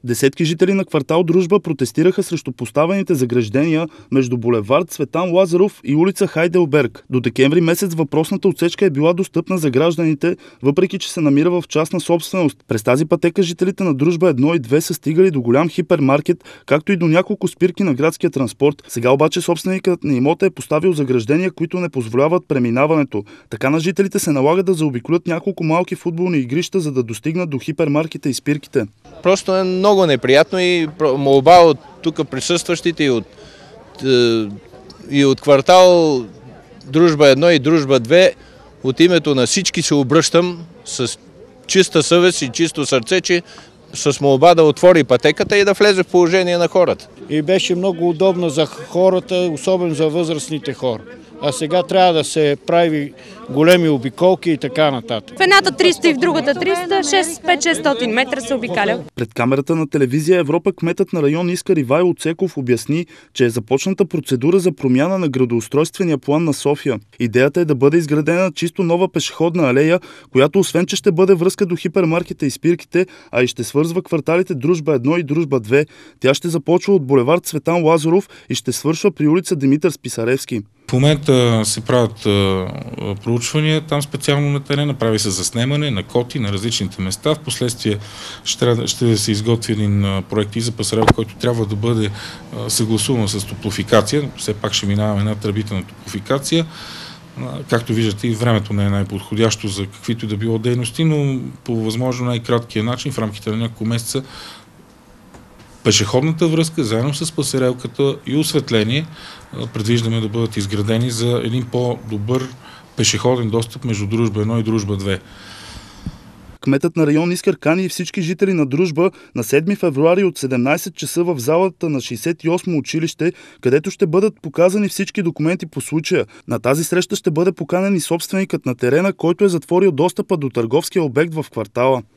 Десетки жители на квартал Дружба протестираха срещу поставените заграждения между булевард Цветан Лазаров и улица Хайделберг. До декември месец въпросната отсечка е била достъпна за гражданите, въпреки че се намира в частна собственост. През тази пътека жителите на Дружба 1 и 2 са стигали до голям хипермаркет, както и до няколко спирки на градския транспорт. Сега обаче собственикът на имота е поставил заграждения, които не позволяват преминаването. Така на жителите се налага да заобиколят няколко малки футболни игрища, за да достигнат до хипермаркета и спирките. Просто е много неприятно и молба от тук присъстващите и от квартал Дружба 1 и Дружба 2 от името на всички се обръщам с чиста съвест и чисто сърце, че с молба да отвори пътеката и да влезе в положение на хората. И беше много удобно за хората, особено за възрастните хора. А сега трябва да се прави големи обиколки и така нататък. В едната 300 и в другата 300, 500-600 метра се обикаля. Пред камерата на телевизия Европа кметът на район Искър Ивайло Цеков обясни, че е започната процедура за промяна на градоустройствения план на София. Идеята е да бъде изградена чисто нова пешеходна алея, която освен, че ще бъде връзка до хипермаркета и спирките, а и ще свързва кварталите Дружба 1 и Дружба 2. Тя ще започва от булевард Цветан Лазаров и ще свършва при улица Димитър Списаревски. В момента се правят проучвания там специално на терена, прави се заснемане на коти на различните места. Впоследствие ще се изготви един проект и за пасарел, който трябва да бъде съгласуван с топлофикация. Все пак ще минаваме една тръбителна топлофикация. Както виждате, и времето не е най-подходящо за каквито и да било дейности, но по възможно най-краткия начин, в рамките на няколко месеца, пешеходната връзка, заедно с пасарелката и осветление, предвиждаме да бъдат изградени за един по-добър пешеходен достъп между Дружба 1 и Дружба 2. Кметът на район Искър кани и всички жители на Дружба на 7 февруари от 17 часа в залата на 68 училище, където ще бъдат показани всички документи по случая. На тази среща ще бъде поканен и собственикът на терена, който е затворил достъпа до търговския обект в квартала.